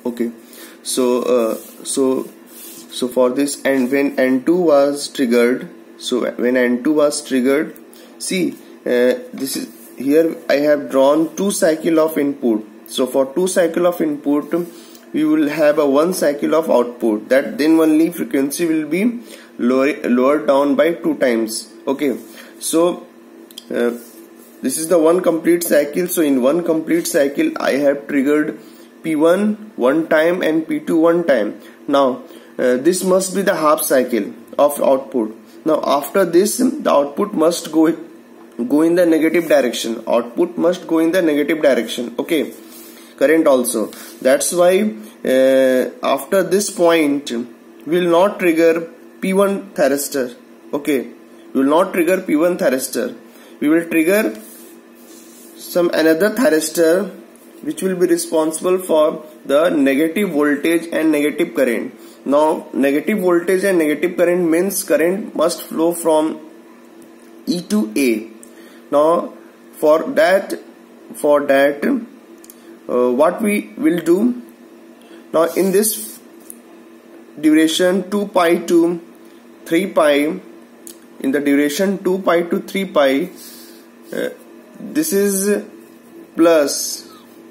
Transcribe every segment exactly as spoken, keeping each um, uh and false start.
Okay, so uh, so so for this, and when N two was triggered, so when N two was triggered, see uh, this is here I have drawn two cycle of input. So for two cycle of input we will have a one cycle of output, that then only frequency will be lower, lowered down by two times. Okay, so uh, this is the one complete cycle. So in one complete cycle I have triggered P one one time and P two one time. Now uh, this must be the half cycle of output. Now after this the output must go go in the negative direction. Output must go in the negative direction. Okay, current also. That's why uh, after this point we will not trigger P one thyristor. Okay, we will not trigger P one thyristor. We will trigger some another thyristor which will be responsible for the negative voltage and negative current. Now negative voltage and negative current means current must flow from E to A. Now for that for that uh, what we will do, now in this duration two pi to three pi, in the duration two pi to three pi, uh, this is plus,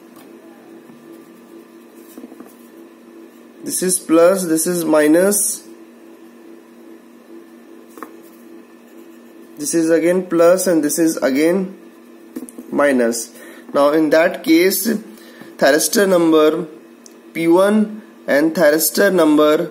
this is plus, this is minus, this is again plus, and this is again minus. Now in that case thyristor number P one and thyristor number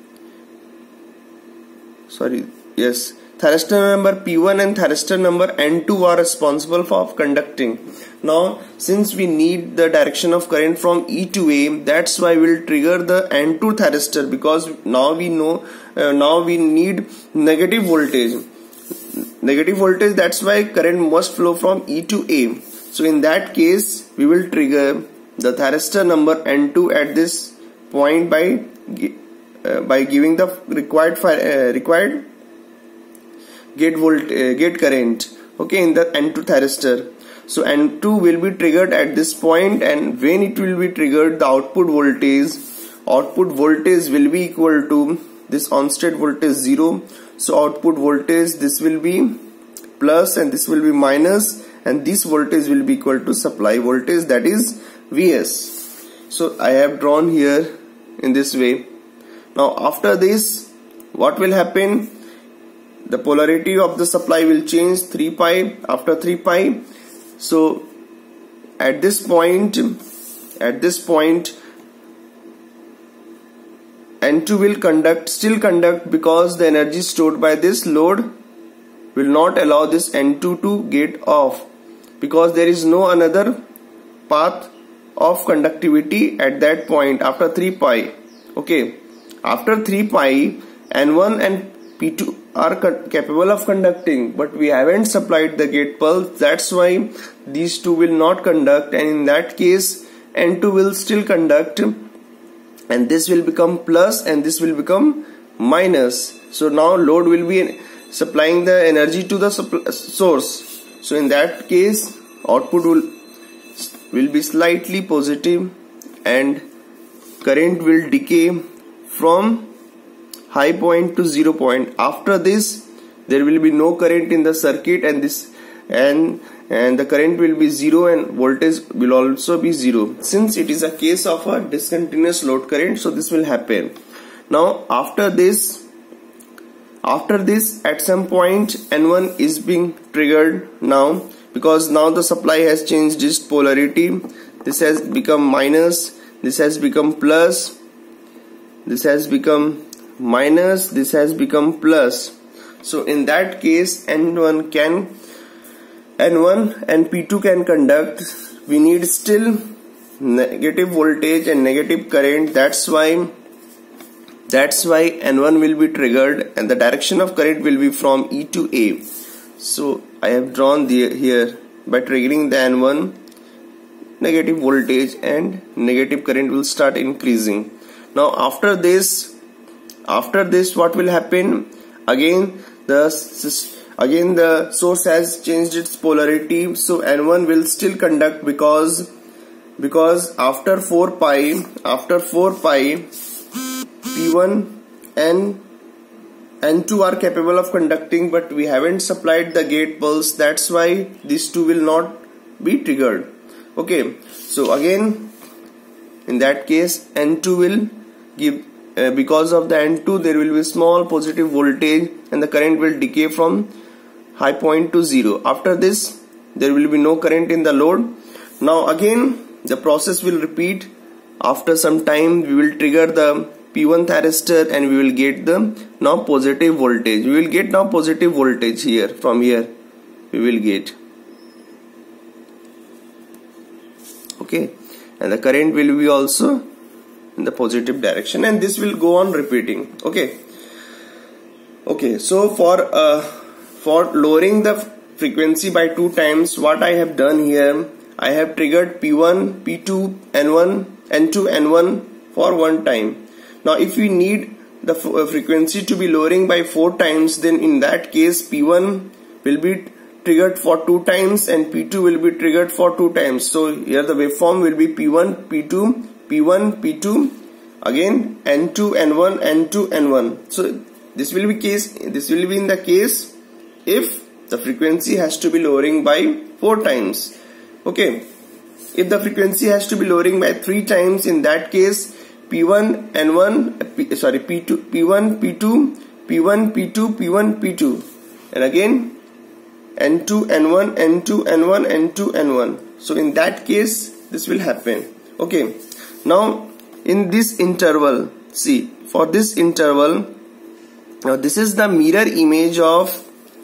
sorry yes thyristor number P one and thyristor number N two are responsible for conducting. Now since we need the direction of current from E to A, that's why we'll trigger the N two thyristor, because now we know uh, now we need negative voltage negative voltage that's why current must flow from E to A. So in that case we will trigger the thyristor number N two at this point by uh, by giving the required uh, required gate volt uh, gate current, okay, in the N two thyristor. So N two will be triggered at this point, and when it will be triggered, the output voltage output voltage will be equal to this on state voltage zero. So output voltage, this will be plus and this will be minus, and this voltage will be equal to supply voltage, that is V S. So I have drawn here in this way. Now after this what will happen? The polarity of the supply will change three pi after three pi. So at this point at this point N two will conduct still conduct because the energy stored by this load will not allow this N two to get off, because there is no another path of conductivity at that point after three pi. Okay, after three pi N one and P two are capable of conducting, but we haven't supplied the gate pulse, that's why these two will not conduct, and in that case N two will still conduct, and this will become plus and this will become minus. So now load will be supplying the energy to the source. So in that case output will will be slightly positive and current will decay from high point to zero point. After this there will be no current in the circuit, and this and and the current will be zero and voltage will also be zero, since it is a case of a discontinuous load current. So this will happen. Now after this after this at some point N one is being triggered now, because now the supply has changed its polarity. This has become minus, this has become plus, this has become minus, this has become plus. So in that case N one can N one and P two can conduct. We need still negative voltage and negative current, that's why that's why N one will be triggered and the direction of current will be from E to A. So I have drawn the here by triggering the N one, negative voltage and negative current will start increasing. Now after this after this what will happen? Again the again the source has changed its polarity, so N one will still conduct because because after four pi, after four pi, P one and N two are capable of conducting, but we haven't supplied the gate pulse. That's why these two will not be triggered. Okay, so again, in that case, N two will give, uh, because of the N two, there will be small positive voltage and the current will decay from high point to zero. After this, there will be no current in the load. Now again, the process will repeat. After some time, we will trigger the P one thyristor and we will get the now positive voltage. We will get now positive voltage here. From here, we will get. Okay, and the current will be also in the positive direction, and this will go on repeating. Okay. Okay. So for uh, for lowering the frequency by two times, what I have done here, I have triggered P one, P two, N one, N two, N one for one time. Now if we need the frequency to be lowering by four times, then in that case P one will be triggered for two times and P two will be triggered for two times. So here the waveform will be P one, P two, P one, P two, again N two, N one, N two, N one. So this will be case, this will be in the case if the frequency has to be lowering by four times. Okay, if the frequency has to be lowering by three times, in that case P one, N one, P, sorry P two, P one, P two, P one, P two, P one, P two, and again N two, N one, N two, N one, N two, N one. So in that case this will happen. Okay, now in this interval, see, for this interval, now this is the mirror image of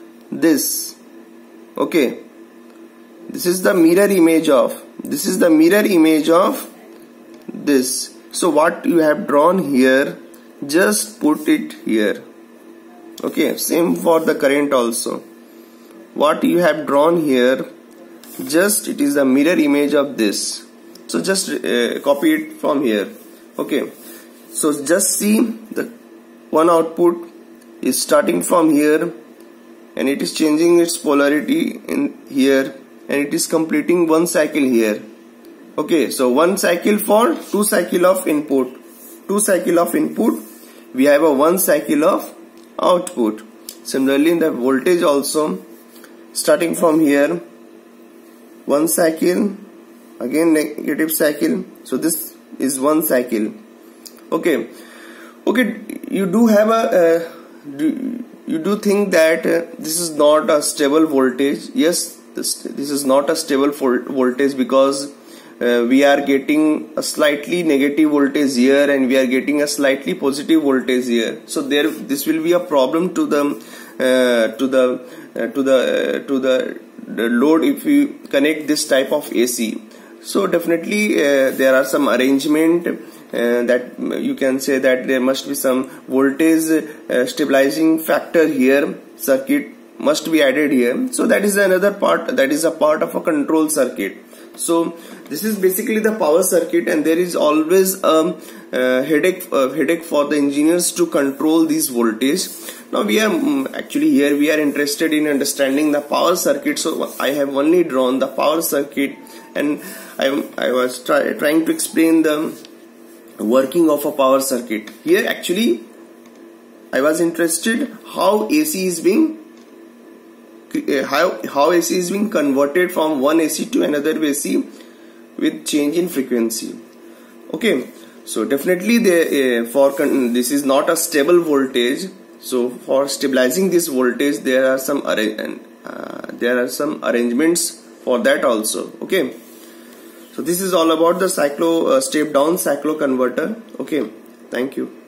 this. Okay, this is the mirror image of, this is the mirror image of this. So what you have drawn here, just put it here. Okay, same for the current also. What you have drawn here, just it is the mirror image of this. So just uh, copy it from here. Okay, so just see the one output is starting from here and it is changing its polarity in here and it is completing one cycle here. Okay, so one cycle for two cycle of input, two cycle of input, we have a one cycle of output. Similarly in the voltage also, starting from here, one cycle, again negative cycle, so this is one cycle. Okay, okay, you do have a, uh, do, you do think that uh, this is not a stable voltage. Yes, this, this is not a stable voltage because Uh, we are getting a slightly negative voltage here and we are getting a slightly positive voltage here. So there, this will be a problem to the uh, to the uh, to the uh, to the, the load if we connect this type of A C. So definitely uh, there are some arrangement uh, that you can say that there must be some voltage uh, stabilizing factor here. Circuit must be added here. So that is another part. That is a part of a control circuit. So this is basically the power circuit, and there is always a uh, headache uh, headache for the engineers to control these voltage. Now we are um, actually here we are interested in understanding the power circuit. So I have only drawn the power circuit, and I, I was try, trying to explain the working of a power circuit. Here actually I was interested how A C is being how, how A C is being converted from one A C to another A C with change in frequency. Okay, so definitely the uh, for this is not a stable voltage. So for stabilizing this voltage, there are some uh, there are some arrangements for that also. Okay, so this is all about the cyclo uh, step down cyclo converter. Okay, thank you.